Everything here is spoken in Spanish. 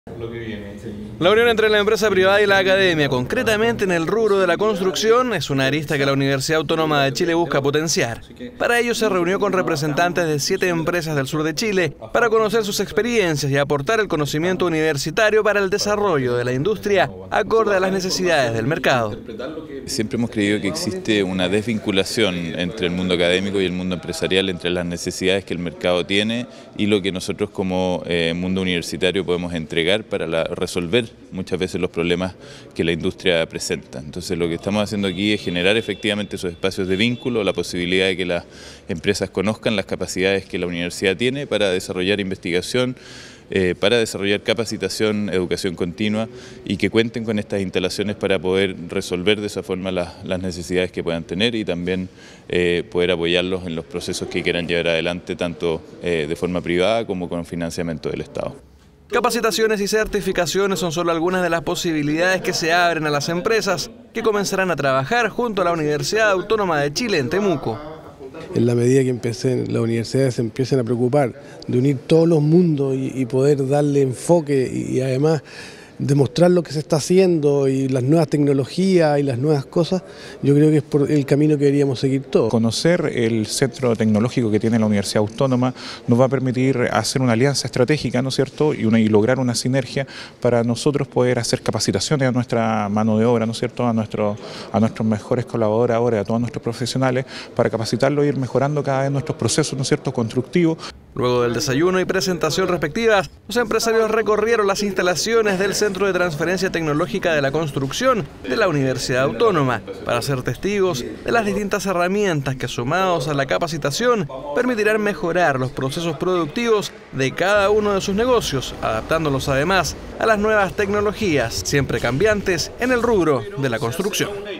La unión entre la empresa privada y la academia, concretamente en el rubro de la construcción, es una arista que la Universidad Autónoma de Chile busca potenciar. Para ello se reunió con representantes de 7 empresas del sur de Chile para conocer sus experiencias y aportar el conocimiento universitario para el desarrollo de la industria acorde a las necesidades del mercado. Siempre hemos creído que existe una desvinculación entre el mundo académico y el mundo empresarial, entre las necesidades que el mercado tiene y lo que nosotros como mundo universitario podemos entregar para resolver muchas veces los problemas que la industria presenta. Entonces lo que estamos haciendo aquí es generar efectivamente esos espacios de vínculo, la posibilidad de que las empresas conozcan las capacidades que la universidad tiene para desarrollar investigación, para desarrollar capacitación, educación continua y que cuenten con estas instalaciones para poder resolver de esa forma las necesidades que puedan tener y también poder apoyarlos en los procesos que quieran llevar adelante tanto de forma privada como con financiamiento del Estado. Capacitaciones y certificaciones son solo algunas de las posibilidades que se abren a las empresas que comenzarán a trabajar junto a la Universidad Autónoma de Chile en Temuco. En la medida que las universidades se empiecen a preocupar de unir todos los mundos y poder darle enfoque y además demostrar lo que se está haciendo y las nuevas tecnologías y las nuevas cosas, yo creo que es por el camino que deberíamos seguir todos. Conocer el centro tecnológico que tiene la Universidad Autónoma nos va a permitir hacer una alianza estratégica, ¿no es cierto?, y lograr una sinergia para nosotros poder hacer capacitaciones a nuestra mano de obra, ¿no es cierto?, a nuestros mejores colaboradores, a todos nuestros profesionales, para capacitarlos e ir mejorando cada vez nuestros procesos, ¿no es cierto?, constructivos. Luego del desayuno y presentación respectivas, los empresarios recorrieron las instalaciones del Centro de Transferencia Tecnológica de la Construcción de la Universidad Autónoma para ser testigos de las distintas herramientas que, sumados a la capacitación, permitirán mejorar los procesos productivos de cada uno de sus negocios, adaptándolos además a las nuevas tecnologías, siempre cambiantes en el rubro de la construcción.